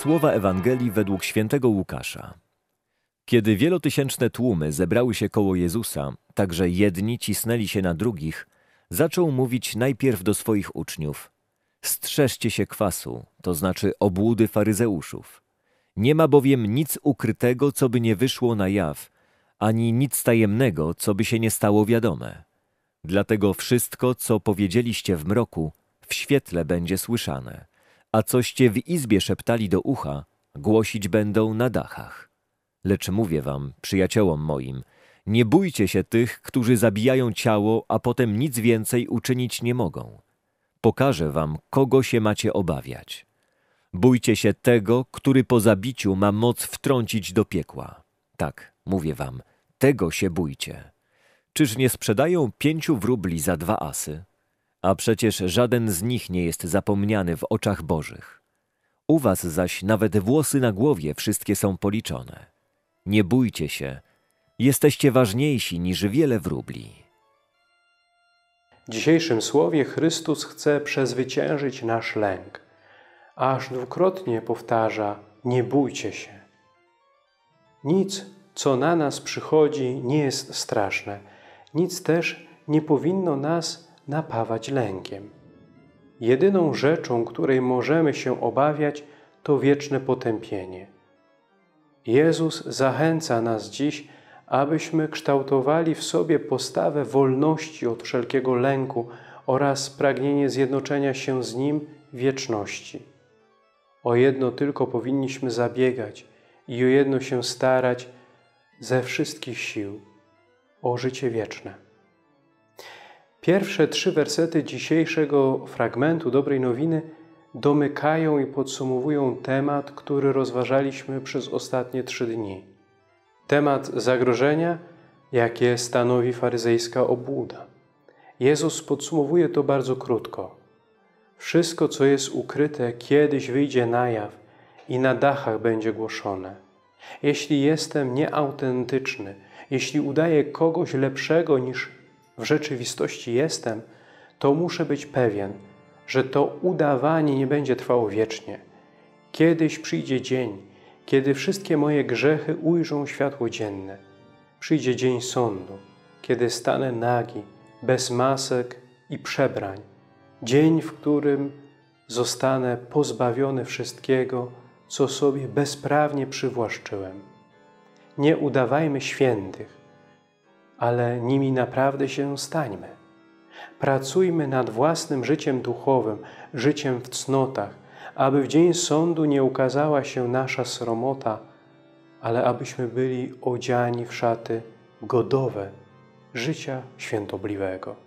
Słowa Ewangelii według świętego Łukasza. Kiedy wielotysięczne tłumy zebrały się koło Jezusa, tak że jedni cisnęli się na drugich, zaczął mówić najpierw do swoich uczniów: strzeżcie się kwasu, to znaczy obłudy faryzeuszów. Nie ma bowiem nic ukrytego, co by nie wyszło na jaw, ani nic tajemnego, co by się nie stało wiadome. Dlatego wszystko, co powiedzieliście w mroku, w świetle będzie słyszane, a coście w izbie szeptali do ucha, głosić będą na dachach. Lecz mówię wam, przyjaciołom moim, nie bójcie się tych, którzy zabijają ciało, a potem nic więcej uczynić nie mogą. Pokażę wam, kogo się macie obawiać. Bójcie się tego, który po zabiciu ma moc wtrącić do piekła. Tak, mówię wam, tego się bójcie. Czyż nie sprzedają 5 wróbli za 2 asy? A przecież żaden z nich nie jest zapomniany w oczach Bożych. U was zaś nawet włosy na głowie wszystkie są policzone. Nie bójcie się, jesteście ważniejsi niż wiele wróbli. W dzisiejszym słowie Chrystus chce przezwyciężyć nasz lęk. Aż dwukrotnie powtarza: nie bójcie się. Nic, co na nas przychodzi, nie jest straszne. Nic też nie powinno nas napawać lękiem. Jedyną rzeczą, której możemy się obawiać, to wieczne potępienie. Jezus zachęca nas dziś, abyśmy kształtowali w sobie postawę wolności od wszelkiego lęku oraz pragnienie zjednoczenia się z Nim w wieczności. O jedno tylko powinniśmy zabiegać i o jedno się starać ze wszystkich sił – o życie wieczne. Pierwsze 3 wersety dzisiejszego fragmentu Dobrej Nowiny domykają i podsumowują temat, który rozważaliśmy przez ostatnie 3 dni. Temat zagrożenia, jakie stanowi faryzejska obłuda. Jezus podsumowuje to bardzo krótko. Wszystko, co jest ukryte, kiedyś wyjdzie na jaw i na dachach będzie głoszone. Jeśli jestem nieautentyczny, jeśli udaję kogoś lepszego niż w rzeczywistości jestem, to muszę być pewien, że to udawanie nie będzie trwało wiecznie. Kiedyś przyjdzie dzień, kiedy wszystkie moje grzechy ujrzą światło dzienne. Przyjdzie dzień sądu, kiedy stanę nagi, bez masek i przebrań. Dzień, w którym zostanę pozbawiony wszystkiego, co sobie bezprawnie przywłaszczyłem. Nie udawajmy świętych, ale nimi naprawdę się stańmy. Pracujmy nad własnym życiem duchowym, życiem w cnotach, aby w dzień sądu nie ukazała się nasza sromota, ale abyśmy byli odziani w szaty godowe życia świętobliwego.